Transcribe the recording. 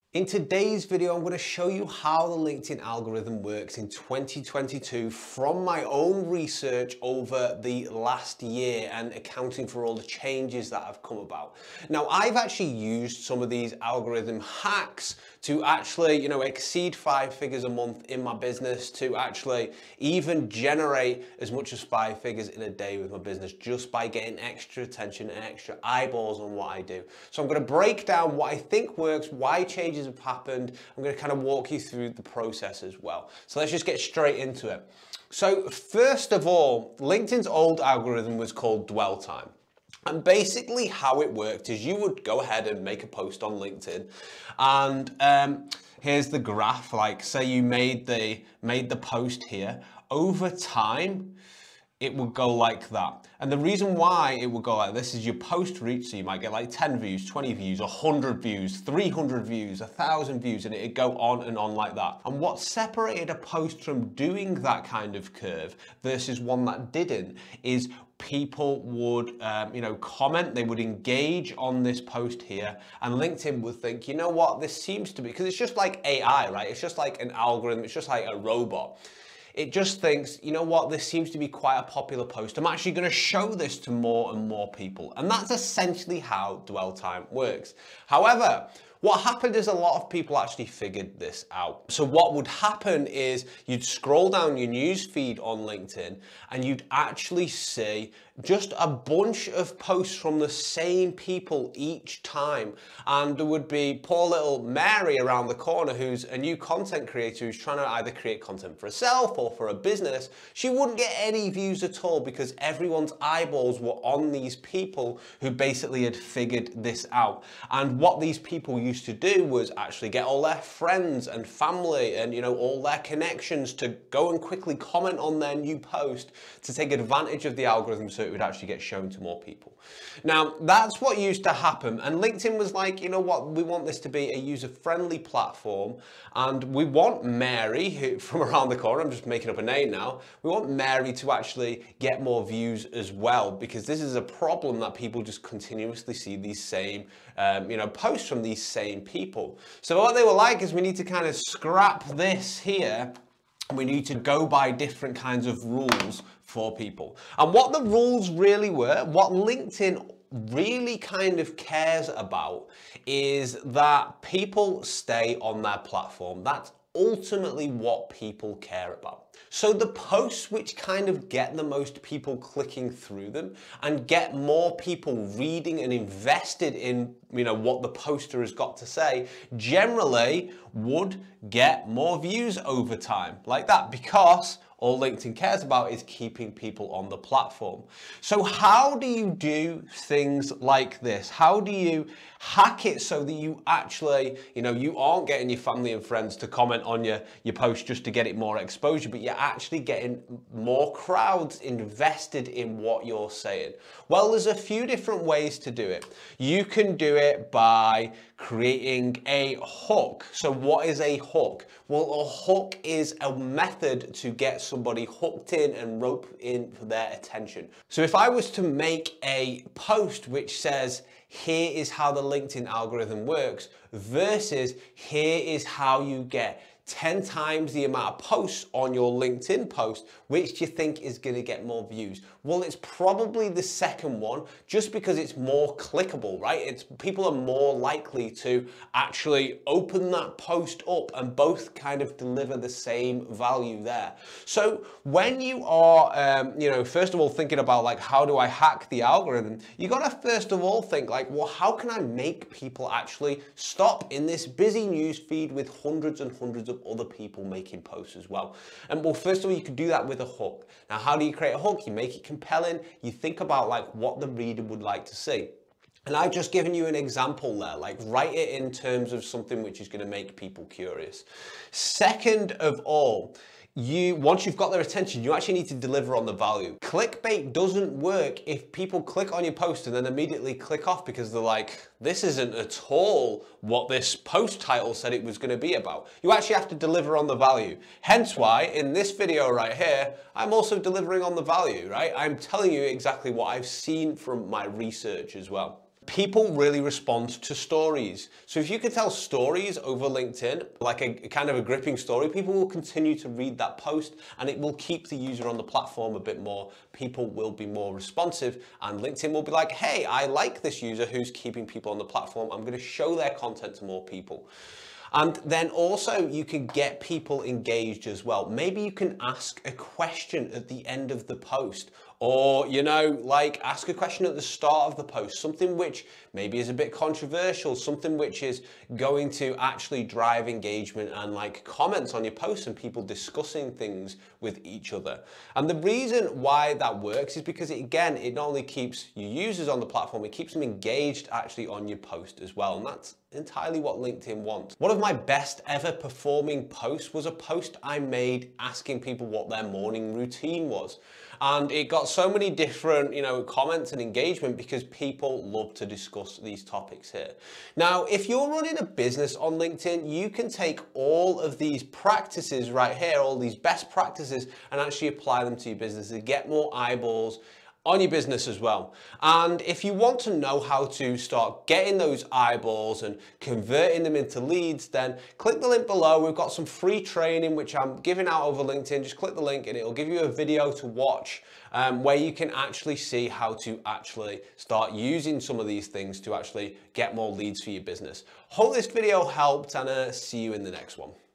In today's video, I'm going to show you how the LinkedIn algorithm works in 2022 from my own research over the last year and accounting for all the changes that have come about. Now, I've actually used some of these algorithm hacks to actually, exceed 5 figures a month in my business, to actually even generate as much as 5 figures in a day with my business just by getting extra attention and extra eyeballs on what I do. So I'm going to break down what I think works, why changes have happened. I'm going to kind of walk you through the process as well. So let's just get straight into it. So first of all, LinkedIn's old algorithm was called dwell time. And basically how it worked is you would go ahead and make a post on LinkedIn, and here's the graph. Like, say you made the post here. Over time, it would go like that. And the reason why it would go like this is your post reach, so you might get like 10 views, 20 views, 100 views, 300 views, 1,000 views, and it'd go on and on like that. And what separated a post from doing that kind of curve versus one that didn't is people would, comment, they would engage on this post here, and LinkedIn would think, you know what, this seems to be, because it's just like AI, right? It's just like an algorithm, it's just like a robot. It just thinks, you know what, this seems to be quite a popular post. I'm actually going to show this to more and more people. And that's essentially how dwell time works. However, what happened is a lot of people actually figured this out. So what would happen is you'd scroll down your news feed on LinkedIn and you'd actually see just a bunch of posts from the same people each time. And there would be poor little Mary around the corner who's a new content creator who's trying to either create content for herself or for a business. She wouldn't get any views at all because everyone's eyeballs were on these people who basically had figured this out. And what these people used to do was actually get all their friends and family and all their connections to go and quickly comment on their new post to take advantage of the algorithm so it would actually get shown to more people. Now, that's what used to happen, and LinkedIn was like, you know what, we want this to be a user-friendly platform, and we want Mary, who from around the corner, I'm just making up a name now, we want Mary to actually get more views as well, because this is a problem that people just continuously see these same posts from these same people. So what they were like is, we need to kind of scrap this here. We need to go by different kinds of rules for people. And what the rules really were, what LinkedIn really kind of cares about, is that people stay on their platform. That's ultimately what people care about. So the posts which kind of get the most people clicking through them and get more people reading and invested in what the poster has got to say, generally would get more views over time, like that, because all LinkedIn cares about is keeping people on the platform. So how do you do things like this? How do you hack it so that you actually, you aren't getting your family and friends to comment on your post just to get it more exposure, but you're actually getting more crowds invested in what you're saying? Well, there's a few different ways to do it. You can do it by creating a hook. So what is a hook? Well, a hook is a method to get somebody hooked in and rope in for their attention. So if I was to make a post which says, here is how the LinkedIn algorithm works, versus here is how you get 10 times the amount of posts on your LinkedIn post, which do you think is going to get more views? Well, it's probably the second one, just because it's more clickable, right? People are more likely to actually open that post up and both kind of deliver the same value there. So when you are, first of all thinking about like, how do I hack the algorithm? You got to first of all think like, well, how can I make people actually stop in this busy news feed with hundreds and hundreds of other people making posts as well? And well, first of all, you could do that with a hook. Now, how do you create a hook? You make it compelling. You think about like what the reader would like to see. And I've just given you an example there, like write it in terms of something which is going to make people curious. Second of all, once you've got their attention, you actually need to deliver on the value. Clickbait doesn't work if people click on your post and then immediately click off because they're like, this isn't at all what this post title said it was going to be about. You actually have to deliver on the value. Hence why in this video right here, I'm also delivering on the value, right? I'm telling you exactly what I've seen from my research as well. people really respond to stories. So if you can tell stories over LinkedIn, like a kind of a gripping story, people will continue to read that post and it will keep the user on the platform a bit more. People will be more responsive and LinkedIn will be like, hey, I like this user who's keeping people on the platform. I'm going to show their content to more people. And then also you can get people engaged as well. Maybe you can ask a question at the end of the post, or, you know, like ask a question at the start of the post, something which maybe is a bit controversial, something which is going to actually drive engagement and like comments on your posts and people discussing things with each other. And the reason why that works is because it not only keeps your users on the platform, it keeps them engaged actually on your post as well. And that's entirely what LinkedIn wants. One of my best ever performing posts was a post I made asking people what their morning routine was. And it got so many different, you know, comments and engagement because people love to discuss these topics here. Now, if you're running a business on LinkedIn, you can take all of these practices right here, all these best practices, and actually apply them to your business to get more eyeballs on your business as well. And if you want to know how to start getting those eyeballs and converting them into leads, then click the link below. We've got some free training which I'm giving out over LinkedIn. Just click the link and it'll give you a video to watch where you can actually see how to actually start using some of these things to actually get more leads for your business. Hope this video helped, and see you in the next one.